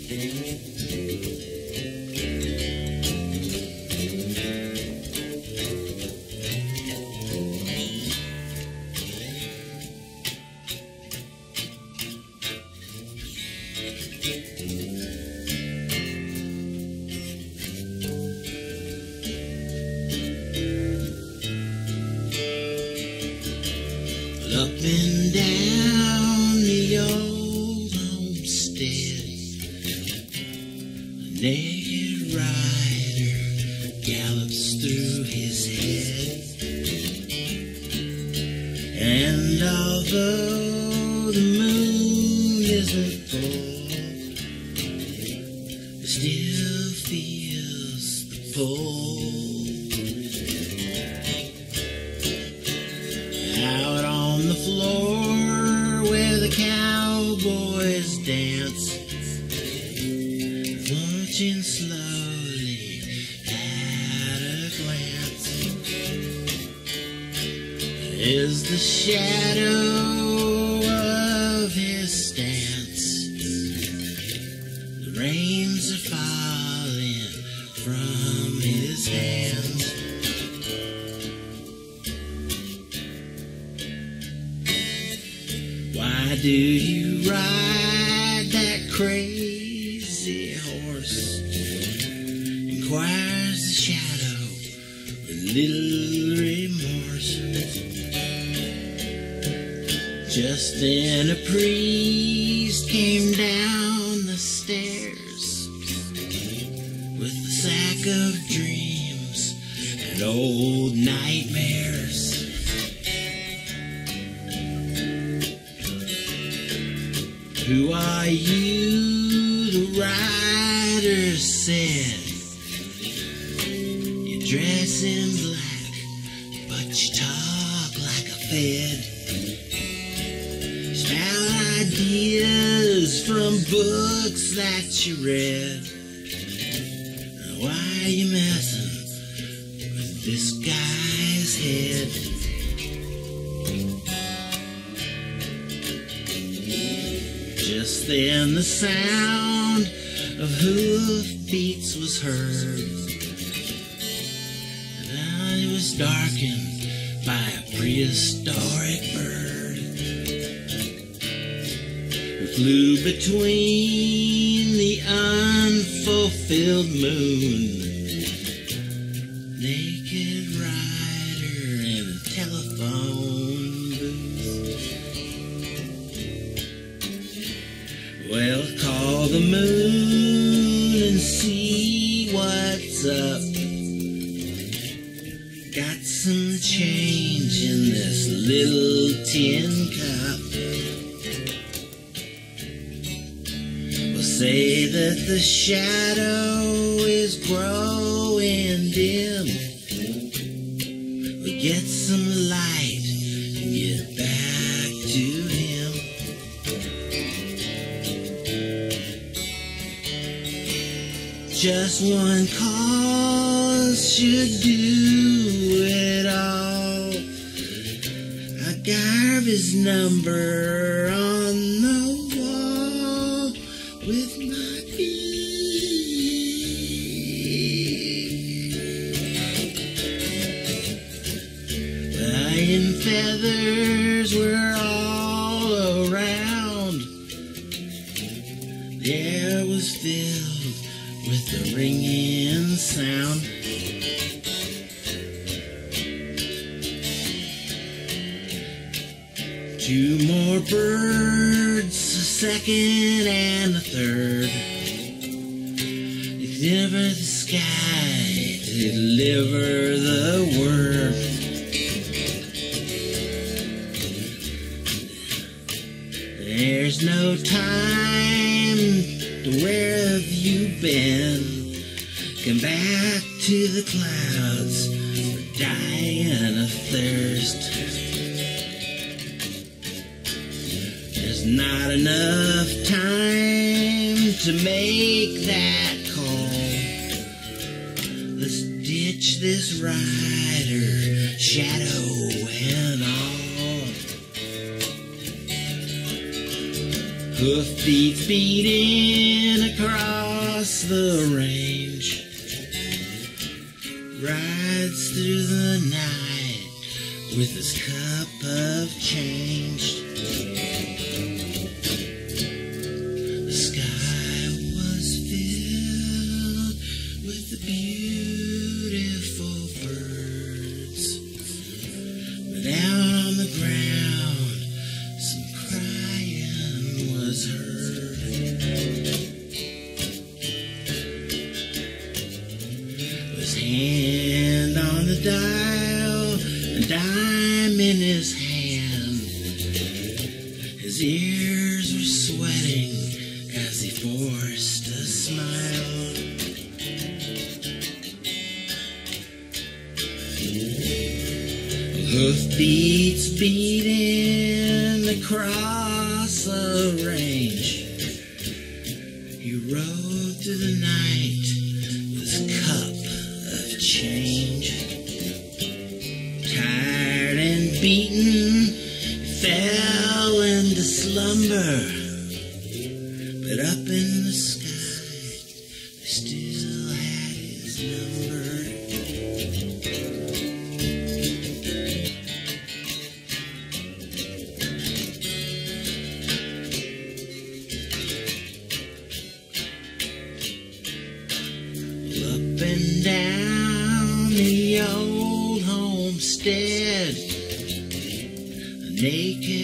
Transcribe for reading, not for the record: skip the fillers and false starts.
Up and down the old homestead, a naked rider gallops through his head. And although the moon isn't full, it still feels the pull. Out on the floor where the cowboys dance, marching slowly at a glance, is the shadow of his stance. The rains are falling from his hands. Why do you ride that crazy horse? Inquires the shadow with little remorse. Just then a priest came down the stairs with a sack of dreams and old nightmares. Who are you? The rider said. You dress in black, but you talk like a Fed. Spout ideas from books that you read. Now why are you messing with this guy's head? Just then the sound of hoofbeats was heard. Now it was darkened by a prehistoric bird who flew between the unfulfilled moon. Naked rider in a telephone booth. Well, call the moon and see what's up. Got some change in this little tin cup. We'll say that the shadow is growing dim. We get some light and get back to him. Just one cause should do it all. I carve his number on the wall with my key. Flying feathers were all around. The air was filled with the ringing sound. Two more birds, a second and a third. Deliver the sky, deliver the word. There's no time to where have you been? Come back to the clouds, we're dying of thirst. There's not enough time to make that call. Let's ditch this rider, shadow and all. Hoofbeats beating across the range, rides through the night with his cup of change. The sky was filled with the beautiful birds, but out on the ground some crying was heard. His hand on the dial, a dime in his hand. His ears were sweating as he forced a smile. Hoofbeats beating across the range. He rode through the night with his cup of change. Tired and beaten, he fell into slumber. But up in the sky, they still had his number. Up and down the old homestead, a naked